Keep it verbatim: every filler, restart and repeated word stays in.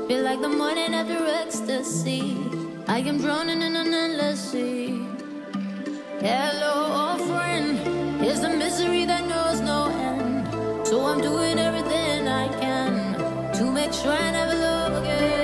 Feel like the morning after ecstasy. I am drowning in an endless sea. Hello, old friend. Here's the misery that knows no end. So I'm doing everything I can to make sure I never love again.